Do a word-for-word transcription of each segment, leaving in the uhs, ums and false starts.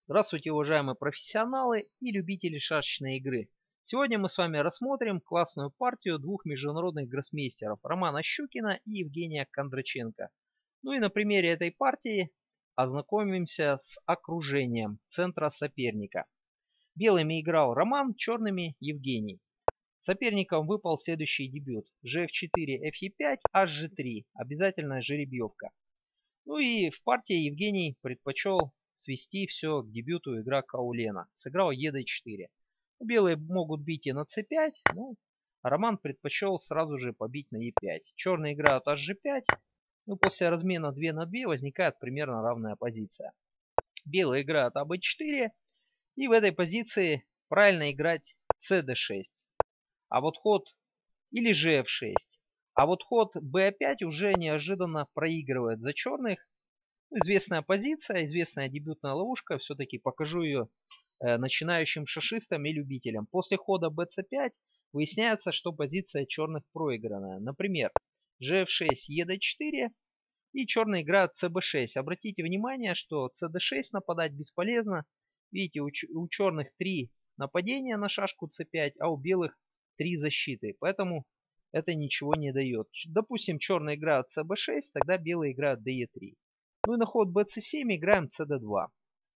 Здравствуйте, уважаемые профессионалы и любители шашечной игры. Сегодня мы с вами рассмотрим классную партию двух международных гроссмейстеров Романа Щукина и Евгения Кондраченко. Ну и на примере этой партии ознакомимся с окружением центра соперника. Белыми играл Роман, черными Евгений. Соперником выпал следующий дебют: же эф четыре, эф е пять, аш же три. Обязательная жеребьевка. Ну и в партии Евгений предпочел свести все к дебюту игрока Улена. Сыграл е дэ четыре. Белые могут бить и на цэ пять, но Роман предпочел сразу же побить на е пять. Черные играют аш же пять. Ну, после размена два на два возникает примерно равная позиция. Белые играют а бэ четыре. И в этой позиции правильно играть цэ дэ шесть. А вот ход или же эф шесть. А вот ход бэ пять уже неожиданно проигрывает за черных. Ну, известная позиция, известная дебютная ловушка. Все-таки покажу ее э, начинающим шашистам и любителям. После хода бэ цэ пять выясняется, что позиция черных проигранная. Например, же эф шесть, е дэ четыре и черные играют цэ бэ шесть. Обратите внимание, что цэ дэ шесть нападать бесполезно. Видите, у, у черных три нападения на шашку цэ пять, а у белых три защиты. Поэтому это ничего не дает. Допустим, черные играют цэ бэ шесть, тогда белые играют дэ е три. Ну и на ход бэ цэ семь играем цэ дэ два.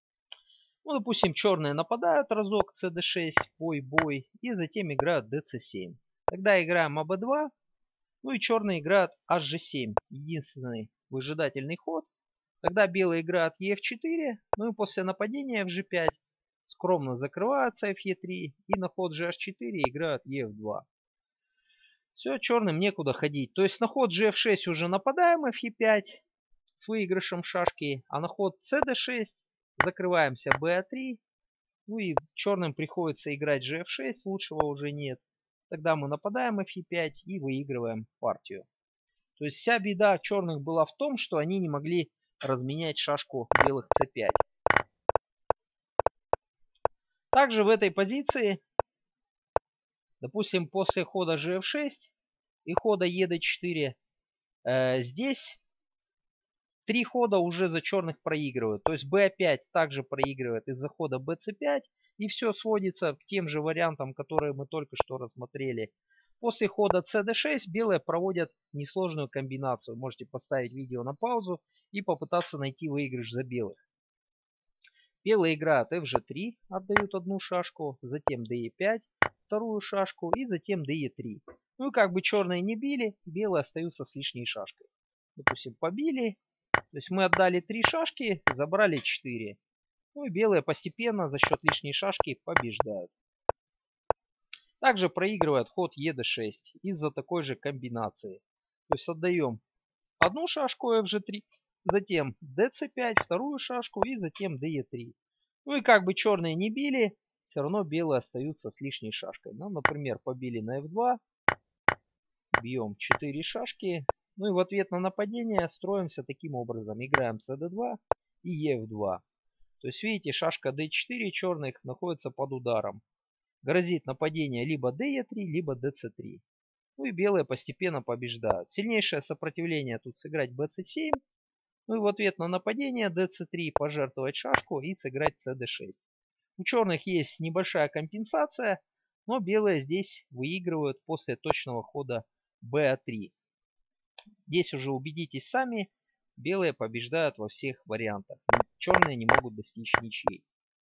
Ну, допустим, черные нападают разок цэ дэ шесть, бой-бой, и затем играют дэ цэ семь. Тогда играем а бэ два, ну и черные играют аш же семь. Единственный выжидательный ход. Тогда белые играют е эф четыре, ну и после нападения эф же пять скромно закрываются эф е три, и на ход же аш четыре играют е эф два. Все, черным некуда ходить. То есть на ход же эф шесть уже нападаем эф е пять с выигрышем шашки, а на ход цэ дэ шесть закрываемся бэ а три. Ну и черным приходится играть же эф шесть, лучшего уже нет. Тогда мы нападаем эф е пять и выигрываем партию. То есть вся беда черных была в том, что они не могли разменять шашку белых цэ пять. Также в этой позиции, допустим, после хода же эф шесть и хода е дэ четыре, э, здесь три хода уже за черных проигрывают. То есть бэ пять также проигрывает из-за хода бэ цэ пять. И все сводится к тем же вариантам, которые мы только что рассмотрели. После хода цэ дэ шесть белые проводят несложную комбинацию. Можете поставить видео на паузу и попытаться найти выигрыш за белых. Белые играют эф же три, отдают одну шашку, затем дэ е пять, вторую шашку и затем дэ е три. Ну и как бы черные не били, белые остаются с лишней шашкой. Допустим, побили. То есть мы отдали три шашки, забрали четыре. Ну и белые постепенно за счет лишней шашки побеждают. Также проигрывает ход е дэ шесть из-за такой же комбинации. То есть отдаем одну шашку эф же три, затем дэ цэ пять, вторую шашку и затем дэ е три. Ну и как бы черные не били, все равно белые остаются с лишней шашкой. Ну, например, побили на эф два, бьем четыре шашки. Ну и в ответ на нападение строимся таким образом. Играем цэ дэ два и е эф два. То есть, видите, шашка дэ четыре черных находится под ударом. Грозит нападение либо дэ е три, либо дэ цэ три. Ну и белые постепенно побеждают. Сильнейшее сопротивление тут сыграть бэ цэ семь. Ну и в ответ на нападение дэ цэ три пожертвовать шашку и сыграть цэ дэ шесть. У черных есть небольшая компенсация, но белые здесь выигрывают после точного хода бэ а три. Здесь уже убедитесь сами, белые побеждают во всех вариантах. Черные не могут достичь ничьей.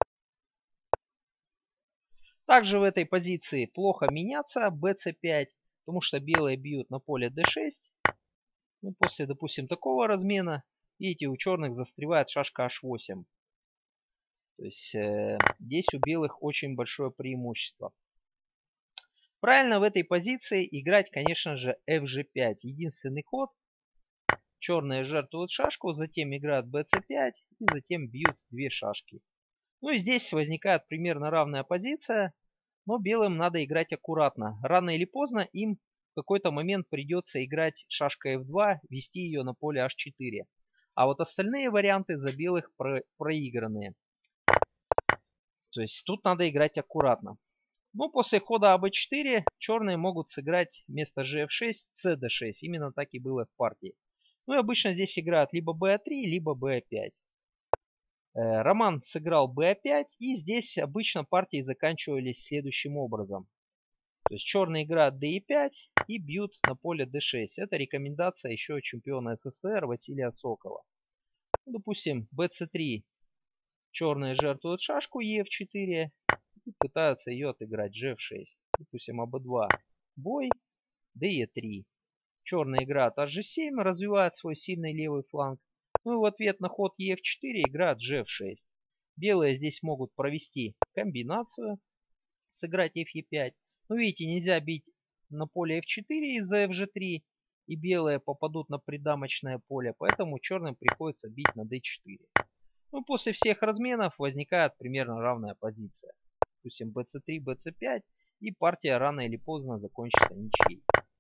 Также в этой позиции плохо меняться бэ цэ пять, потому что белые бьют на поле дэ шесть. Ну, после, допустим, такого размена, видите, у черных застревает шашка аш восемь. То есть э, здесь у белых очень большое преимущество. Правильно в этой позиции играть, конечно же, эф же пять. Единственный ход. Черные жертвуют шашку, затем играют бэ цэ пять и затем бьют две шашки. Ну и здесь возникает примерно равная позиция, но белым надо играть аккуратно. Рано или поздно им в какой-то момент придется играть шашкой эф два, вести ее на поле аш четыре. А вот остальные варианты за белых про проигранные. То есть тут надо играть аккуратно. Ну, после хода а бэ четыре черные могут сыграть вместо же эф шесть цэ дэ шесть. Именно так и было в партии. Ну и обычно здесь играют либо бэ а три, либо бэ а пять. Э, Роман сыграл бэ пять, и здесь обычно партии заканчивались следующим образом. То есть черные играют дэ пять и бьют на поле дэ шесть. Это рекомендация еще чемпиона эс эс эс эр Василия Сокола. Ну, допустим, бэ цэ три. Черные жертвуют шашку е эф четыре и пытаются ее отыграть же эф шесть. Допустим, а бэ два. Бой, дэ е три. Черные играют аш же семь, развивают свой сильный левый фланг. Ну и в ответ на ход е эф четыре играют же эф шесть. Белые здесь могут провести комбинацию, сыграть эф е пять. Ну видите, нельзя бить на поле эф четыре из-за эф же три. И белые попадут на придамочное поле, поэтому черным приходится бить на дэ четыре. Ну, после всех разменов возникает примерно равная позиция. Допустим, бэ цэ три, бэ цэ пять, и партия рано или поздно закончится ничьей.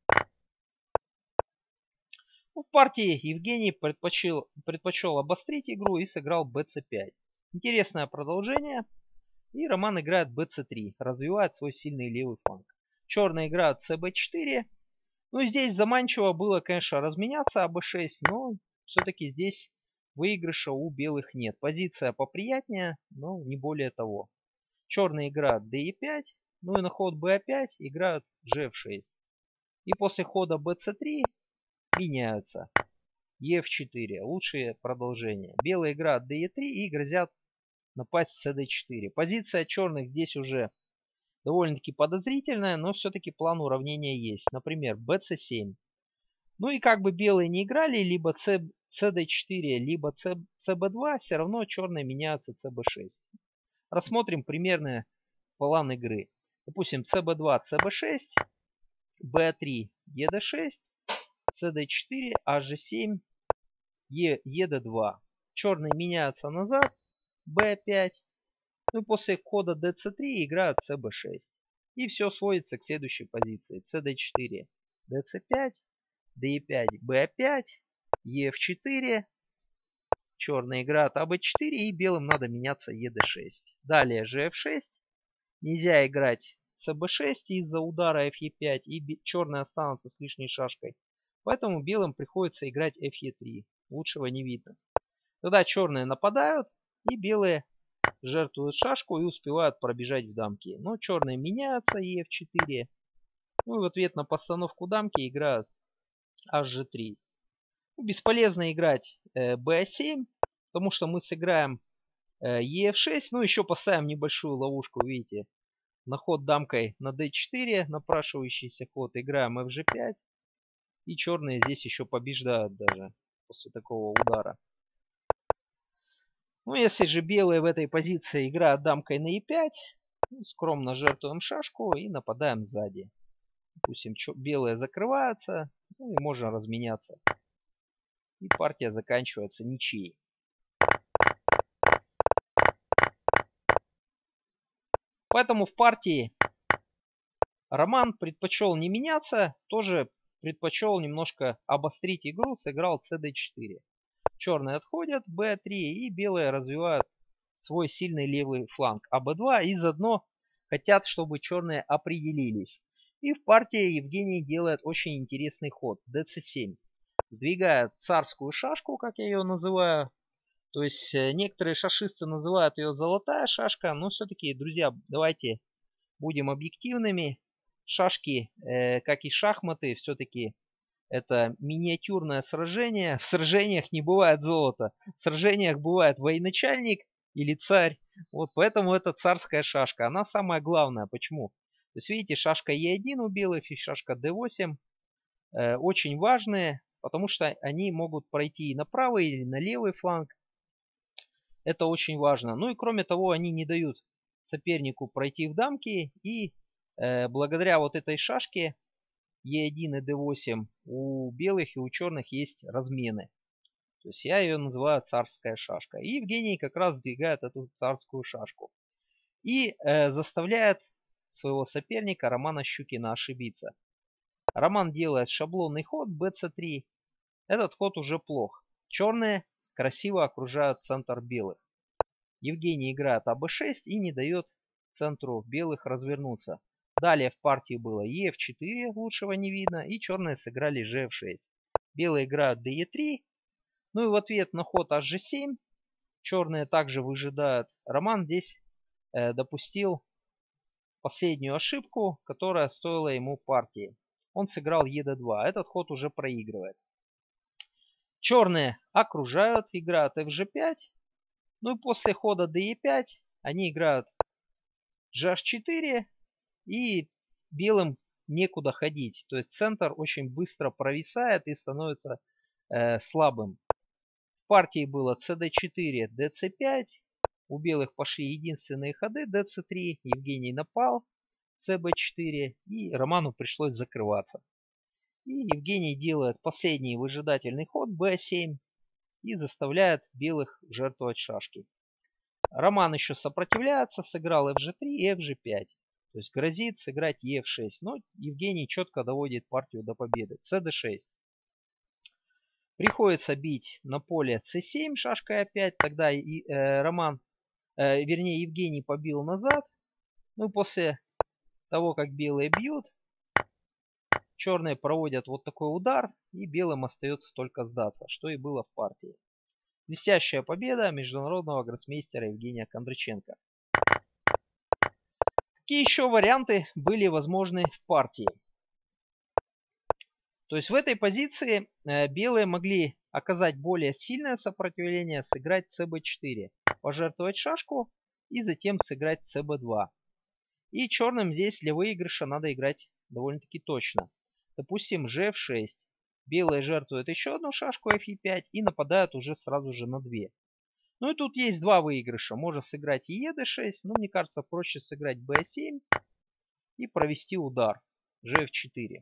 Ну, в партии Евгений предпочел, предпочел обострить игру и сыграл бэ цэ пять. Интересное продолжение. И Роман играет бэ цэ три, развивает свой сильный левый фланг. Черные играют цэ бэ четыре. Ну, здесь заманчиво было, конечно, разменяться а бэ шесть, но все-таки здесь выигрыша у белых нет. Позиция поприятнее, но не более того. Черные играют дэ е пять, ну и на ход бэ пять играют же эф шесть. И после хода бэ цэ три меняются. е эф четыре, лучшее продолжение. Белые играют дэ е три и грозят напасть цэ дэ четыре. Позиция черных здесь уже довольно-таки подозрительная, но все-таки план уравнения есть. Например, бэ цэ семь. Ну и как бы белые не играли, либо цэ дэ четыре, либо цэ бэ два, все равно черные меняются цэ бэ шесть. Рассмотрим примерный план игры. Допустим, цэ бэ два, цэ бэ шесть, бэ три, е дэ шесть, цэ дэ четыре, аш же семь, е дэ два. Черные меняются назад, бэ пять. Ну и после хода дэ цэ три играют цэ бэ шесть. И все сводится к следующей позиции. цэ дэ четыре, дэ цэ пять, дэ е пять, бэ пять, е эф четыре. Черные играют а бэ четыре и белым надо меняться е дэ шесть. Далее же эф шесть. Нельзя играть цэ бэ шесть из-за удара эф е пять, и черные останутся с лишней шашкой. Поэтому белым приходится играть эф е три. Лучшего не видно. Тогда черные нападают, и белые жертвуют шашку и успевают пробежать в дамки. Но черные меняются е эф четыре. Ну и в ответ на постановку дамки играют аш же три. Ну, бесполезно играть э, бэ семь, потому что мы сыграем э, е эф шесть. Ну еще поставим небольшую ловушку, видите. На ход дамкой на дэ четыре, напрашивающийся ход, играем эф же пять. И черные здесь еще побеждают даже после такого удара. Ну, если же белые в этой позиции играют дамкой на е пять, ну, скромно жертвуем шашку и нападаем сзади. Допустим, белые закрываются, ну и можно разменяться. И партия заканчивается ничьей. Поэтому в партии Роман предпочел не меняться, тоже предпочел немножко обострить игру, сыграл цэ дэ четыре. Черные отходят, бэ три, и белые развивают свой сильный левый фланг а бэ два, и заодно хотят, чтобы черные определились. И в партии Евгений делает очень интересный ход, дэ цэ семь. Сдвигает царскую шашку, как я ее называю. То есть некоторые шашисты называют ее золотая шашка, но все-таки, друзья, давайте будем объективными. Шашки, э, как и шахматы, все-таки это миниатюрное сражение. В сражениях не бывает золота. В сражениях бывает военачальник или царь. Вот поэтому это царская шашка. Она самая главная. Почему? То есть видите, шашка е один у белых и шашка дэ восемь э, очень важные, потому что они могут пройти и на правый, или на левый фланг. Это очень важно. Ну и кроме того, они не дают сопернику пройти в дамки. И э, благодаря вот этой шашке е один и дэ восемь у белых и у черных есть размены. То есть я ее называю царская шашка. И Евгений как раз сдвигает эту царскую шашку. И э, заставляет своего соперника Романа Щукина ошибиться. Роман делает шаблонный ход бэ цэ три. Этот ход уже плох. Черные красиво окружают центр белых. Евгений играет а бэ шесть и не дает центру белых развернуться. Далее в партии было е эф четыре, лучшего не видно, и черные сыграли же эф шесть. Белые играют дэ е три, ну и в ответ на ход аш же семь Черные также выжидают. Роман здесь э, допустил последнюю ошибку, которая стоила ему партии. Он сыграл е дэ два. Этот ход уже проигрывает. Черные окружают, играют эф же пять. Ну и после хода дэ е пять они играют же аш четыре. И белым некуда ходить. То есть центр очень быстро провисает и становится э, слабым. В партии было цэ дэ четыре, дэ цэ пять. У белых пошли единственные ходы дэ цэ три. Евгений напал. цэ бэ четыре. И Роману пришлось закрываться. И Евгений делает последний выжидательный ход бэ семь. И заставляет белых жертвовать шашки. Роман еще сопротивляется. Сыграл эф же три и эф же пять. То есть грозит сыграть е эф шесть. Но Евгений четко доводит партию до победы. цэ дэ шесть. Приходится бить на поле цэ семь шашкой а пять. Тогда и, э, Роман, э, вернее Евгений побил назад. Ну и после того, как белые бьют, черные проводят вот такой удар. И белым остается только сдаться, что и было в партии. Блестящая победа международного гроссмейстера Евгения Кондраченко. Какие еще варианты были возможны в партии? То есть в этой позиции э, белые могли оказать более сильное сопротивление, сыграть цэ бэ четыре, пожертвовать шашку и затем сыграть цэ бэ два. И черным здесь для выигрыша надо играть довольно-таки точно. Допустим, же эф шесть. Белые жертвуют еще одну шашку эф е пять и нападают уже сразу же на две. Ну и тут есть два выигрыша. Можно сыграть и е дэ шесть, но мне кажется проще сыграть бэ семь и провести удар же эф четыре.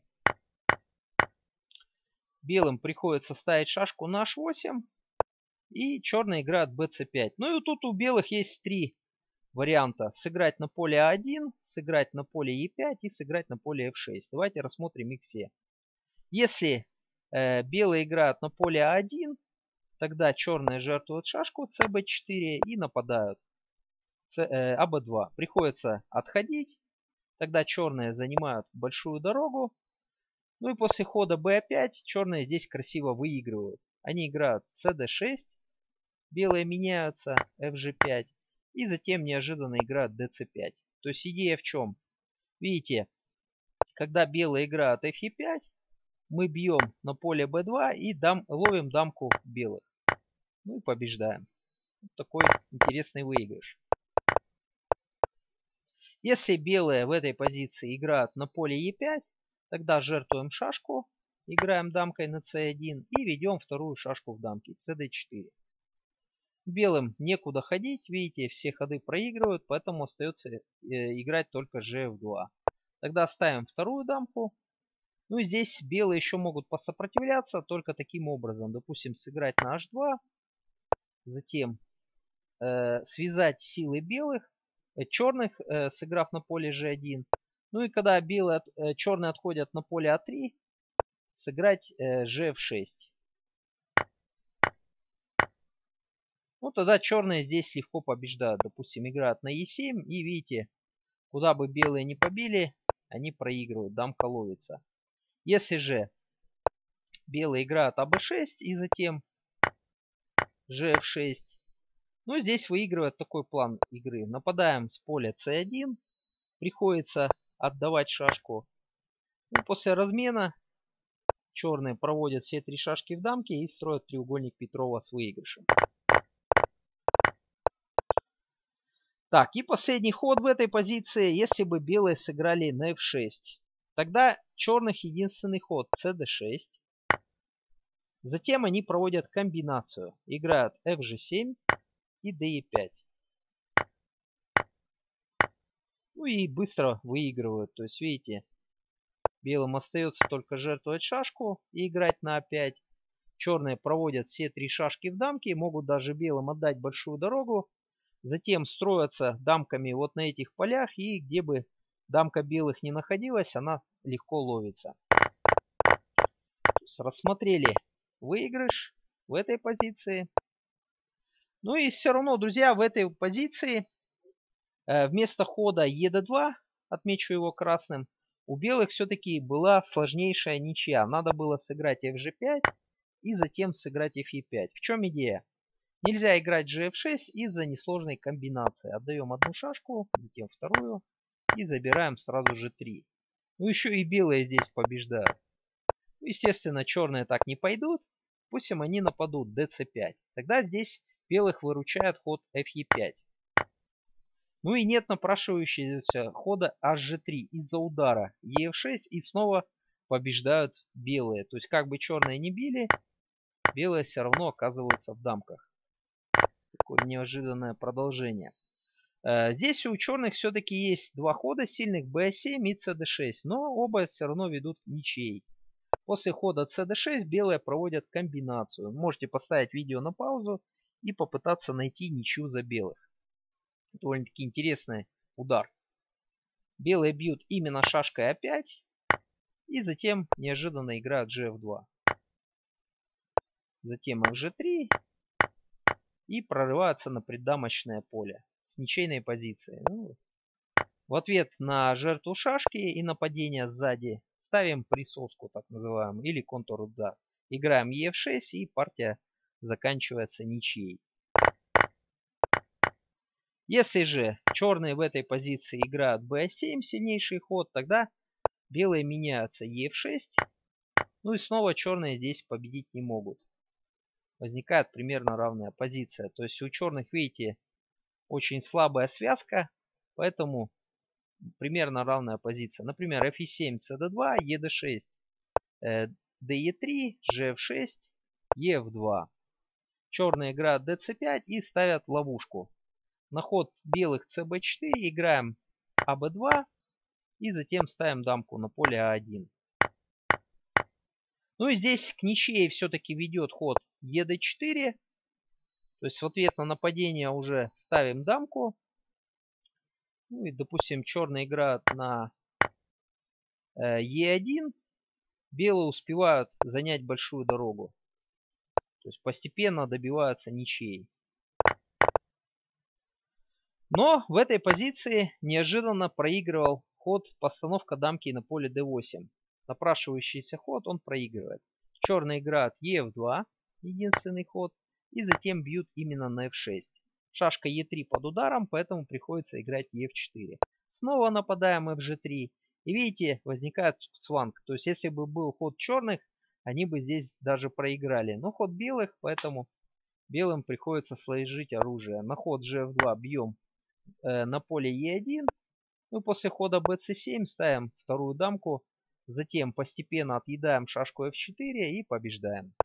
Белым приходится ставить шашку на аш восемь. И черные играют бэ цэ пять. Ну и тут у белых есть три варианта. Сыграть на поле а один, сыграть на поле е пять и сыграть на поле эф шесть. Давайте рассмотрим их все. Если э, белые играют на поле а один, тогда черные жертвуют шашку цэ бэ четыре и нападают э, а бэ два. Приходится отходить. Тогда черные занимают большую дорогу. Ну и после хода бэ пять черные здесь красиво выигрывают. Они играют цэ дэ шесть, белые меняются, эф же пять и затем неожиданно играют дэ цэ пять. То есть идея в чем? Видите, когда белые играют эф е пять, мы бьем на поле бэ два и дам, ловим дамку белых. Ну и побеждаем. Вот такой интересный выигрыш. Если белые в этой позиции играют на поле е пять, тогда жертвуем шашку, играем дамкой на цэ один и ведем вторую шашку в дамке, цэ дэ четыре. Белым некуда ходить, видите, все ходы проигрывают, поэтому остается э, играть только же эф два. Тогда ставим вторую дамку. Ну и здесь белые еще могут посопротивляться только таким образом. Допустим, сыграть на аш два, затем э, связать силы белых, э, черных, э, сыграв на поле же один. Ну и когда белые, э, черные отходят на поле а три, сыграть э, же эф шесть. Ну тогда черные здесь легко побеждают. Допустим, играют на е семь и видите, куда бы белые не побили, они проигрывают, дамка ловится. Если же белые играют а бэ шесть и затем же эф шесть, ну здесь выигрывает такой план игры. Нападаем с поля цэ один, приходится отдавать шашку. Ну, после размена черные проводят все три шашки в дамке и строят треугольник Петрова с выигрышем. Так, и последний ход в этой позиции, если бы белые сыграли на эф шесть. Тогда черных единственный ход цэ дэ шесть. Затем они проводят комбинацию. Играют эф же семь и дэ е пять. Ну и быстро выигрывают. То есть, видите, белым остается только жертвовать шашку и играть на а пять. Черные проводят все три шашки в дамке. Могут даже белым отдать большую дорогу. Затем строятся дамками вот на этих полях. И где бы дамка белых не находилась, она легко ловится. Рассмотрели выигрыш в этой позиции. Ну и все равно, друзья, в этой позиции э, вместо хода е дэ два, отмечу его красным, у белых все-таки была сложнейшая ничья. Надо было сыграть эф же пять и затем сыграть эф е пять. В чем идея? Нельзя играть же эф шесть из-за несложной комбинации. Отдаем одну шашку, затем вторую и забираем сразу же три. Ну еще и белые здесь побеждают. Естественно, черные так не пойдут. Пусть им они нападут дэ цэ пять. Тогда здесь белых выручает ход эф е пять. Ну и нет напрашивающегося хода аш же три из-за удара е эф шесть, и снова побеждают белые. То есть как бы черные не били, белые все равно оказываются в дамках. Такое неожиданное продолжение. Здесь у черных все-таки есть два хода сильных бэ семь и цэ дэ шесть, но оба все равно ведут к ничьей. После хода цэ дэ шесть белые проводят комбинацию. Можете поставить видео на паузу и попытаться найти ничью за белых. Довольно-таки интересный удар. Белые бьют именно шашкой а пять и затем неожиданно играют же эф два. Затем эф же три и прорываются на преддамочное поле с ничейной позиции. Ну, в ответ на жертву шашки и нападение сзади ставим присоску, так называемую, или контур-удар. Играем е эф шесть, и партия заканчивается ничьей. Если же черные в этой позиции играют бэ семь, сильнейший ход, тогда белые меняются е эф шесть. Ну и снова черные здесь победить не могут. Возникает примерно равная позиция. То есть у черных, видите, очень слабая связка, поэтому примерно равная позиция. Например, эф е семь, цэ дэ два, е дэ шесть, дэ е три, же эф шесть, е эф два. Черные играют дэ цэ пять и ставят ловушку. На ход белых цэ бэ четыре играем а бэ два и затем ставим дамку на поле а один. Ну и здесь к ничьей все-таки ведет ход е дэ четыре. То есть в ответ на нападение уже ставим дамку. Ну и, допустим, черные играют на е один. Белые успевают занять большую дорогу. То есть постепенно добиваются ничьей. Но в этой позиции неожиданно проигрывал ход постановка дамки на поле дэ восемь. Напрашивающийся ход он проигрывает. Черные играют е эф два, единственный ход, и затем бьют именно на эф шесть. Шашка е три под ударом, поэтому приходится играть е эф четыре. Снова нападаем эф же три. И видите, возникает цванг. То есть если бы был ход черных, они бы здесь даже проиграли. Но ход белых, поэтому белым приходится сложить оружие. На ход же эф два бьем э, на поле е один. Ну и после хода бэ цэ семь ставим вторую дамку. Затем постепенно отъедаем шашку эф четыре и побеждаем.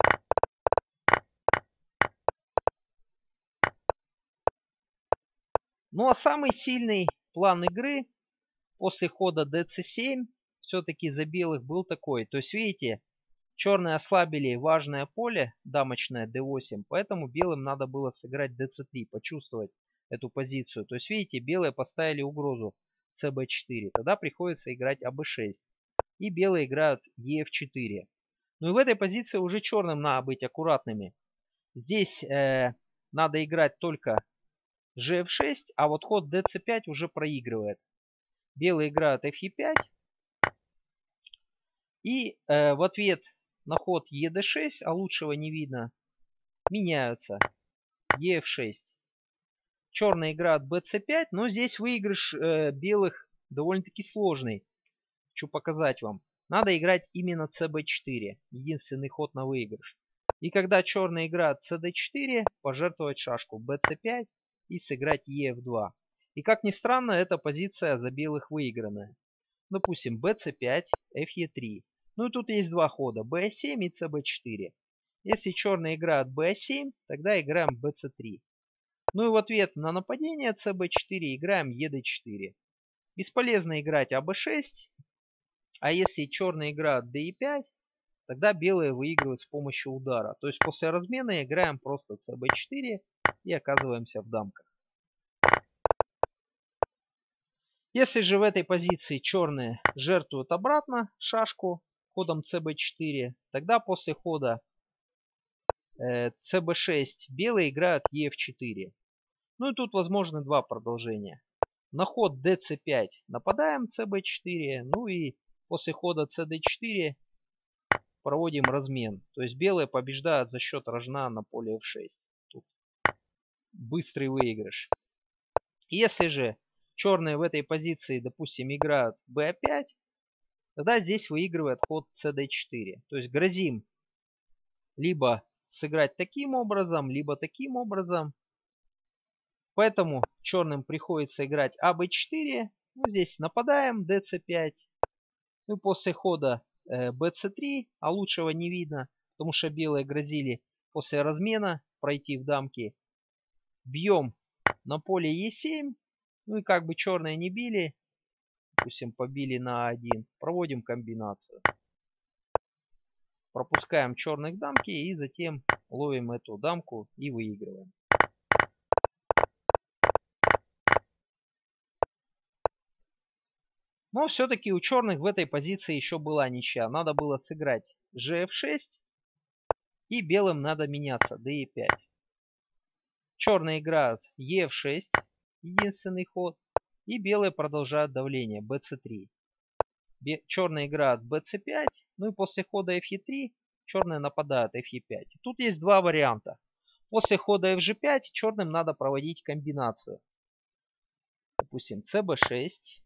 Ну а самый сильный план игры после хода дэ цэ семь все-таки за белых был такой. То есть видите, черные ослабили важное поле, дамочное дэ восемь, поэтому белым надо было сыграть дэ цэ три, почувствовать эту позицию. То есть видите, белые поставили угрозу цэ бэ четыре, тогда приходится играть а бэ шесть. И белые играют е эф четыре. Ну и в этой позиции уже черным надо быть аккуратными. Здесь э, надо играть только же эф шесть, а вот ход дэ цэ пять уже проигрывает. Белые играют эф е пять. И э, в ответ на ход е дэ шесть, а лучшего не видно, меняются е эф шесть. Черные играют бэ цэ пять, но здесь выигрыш э, белых довольно-таки сложный. Хочу показать вам. Надо играть именно цэ бэ четыре. Единственный ход на выигрыш. И когда черные играют цэ дэ четыре, пожертвовать шашку бэ цэ пять и сыграть е эф два. И как ни странно, эта позиция за белых выигранная. Допустим, бэ цэ пять, эф е три. Ну и тут есть два хода, бэ семь и цэ бэ четыре. Если черные играют бэ семь, тогда играем бэ цэ три. Ну и в ответ на нападение цэ бэ четыре играем е дэ четыре. Бесполезно играть а бэ шесть. А если черные играют дэ е пять, тогда белые выигрывают с помощью удара. То есть после размена играем просто цэ бэ четыре и оказываемся в дамках. Если же в этой позиции черные жертвуют обратно шашку ходом цэ бэ четыре, тогда после хода э, цэ бэ шесть белые играют е эф четыре. Ну и тут возможны два продолжения. На ход дэ цэ пять нападаем цэ бэ четыре, ну и после хода цэ дэ четыре проводим размен. То есть белые побеждают за счет рожна на поле эф шесть. Тут быстрый выигрыш. Если же черные в этой позиции, допустим, играют бэ пять, тогда здесь выигрывает ход цэ дэ четыре. То есть грозим либо сыграть таким образом, либо таким образом. Поэтому черным приходится играть а бэ четыре. Ну, здесь нападаем, дэ цэ пять. Ну и после хода э, бэ цэ три, а лучшего не видно, потому что белые грозили после размена пройти в дамки. Бьем на поле е семь. Ну и как бы черные не били, допустим, побили на а один, проводим комбинацию. Пропускаем черных дамки и затем ловим эту дамку и выигрываем. Но все-таки у черных в этой позиции еще была ничья. Надо было сыграть же эф шесть. И белым надо меняться, дэ е пять. Черные играют е эф шесть, единственный ход. И белые продолжают давление, бэ цэ три. Черные играют бэ цэ пять. Ну и после хода эф е три черные нападают эф е пять. Тут есть два варианта. После хода эф же пять черным надо проводить комбинацию. Допустим, цэ бэ шесть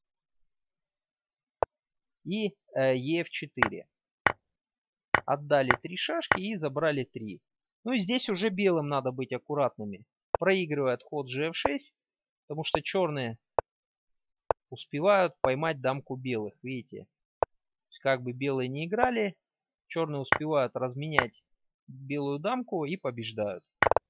и э, е эф четыре. Отдали три шашки и забрали три. Ну и здесь уже белым надо быть аккуратными. Проигрывает ход же эф шесть, потому что черные успевают поймать дамку белых. Видите, как бы белые не играли, черные успевают разменять белую дамку и побеждают.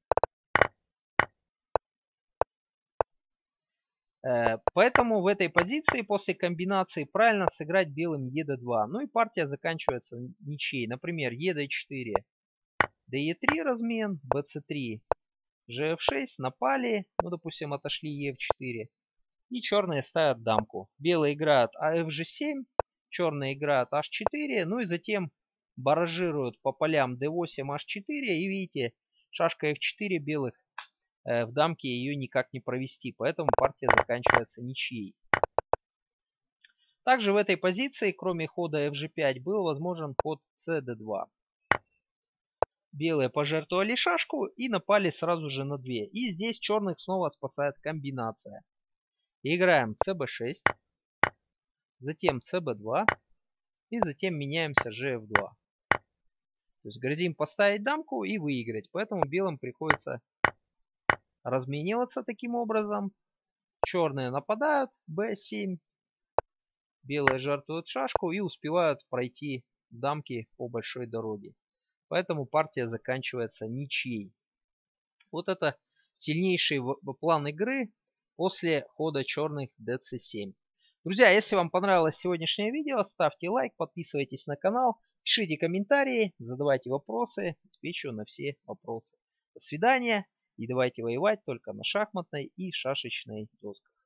Поэтому в этой позиции после комбинации правильно сыграть белым е дэ два. Ну и партия заканчивается ничьей. Например, е дэ четыре, дэ е три размен, бэ цэ три, же эф шесть, напали, ну допустим отошли е эф четыре. И черные ставят дамку. Белые играют а эф же семь, черные играют аш четыре, ну и затем баражируют по полям дэ восемь, аш четыре. И видите, шашка эф четыре белых э, в дамке ее никак не провести, поэтому партия заканчивается ничьей. Также в этой позиции, кроме хода эф же пять, был возможен ход цэ дэ два. Белые пожертвовали шашку и напали сразу же на две. И здесь черных снова спасает комбинация. Играем цэ бэ шесть, затем цэ бэ два и затем меняемся же эф два. То есть грозим поставить дамку и выиграть. Поэтому белым приходится размениваться таким образом. Черные нападают, бэ семь. Белые жертвуют шашку и успевают пройти дамки по большой дороге. Поэтому партия заканчивается ничьей. Вот это сильнейший план игры после хода черных дэ цэ семь. Друзья, если вам понравилось сегодняшнее видео, ставьте лайк, подписывайтесь на канал, пишите комментарии, задавайте вопросы, отвечу на все вопросы. До свидания и давайте воевать только на шахматной и шашечной досках.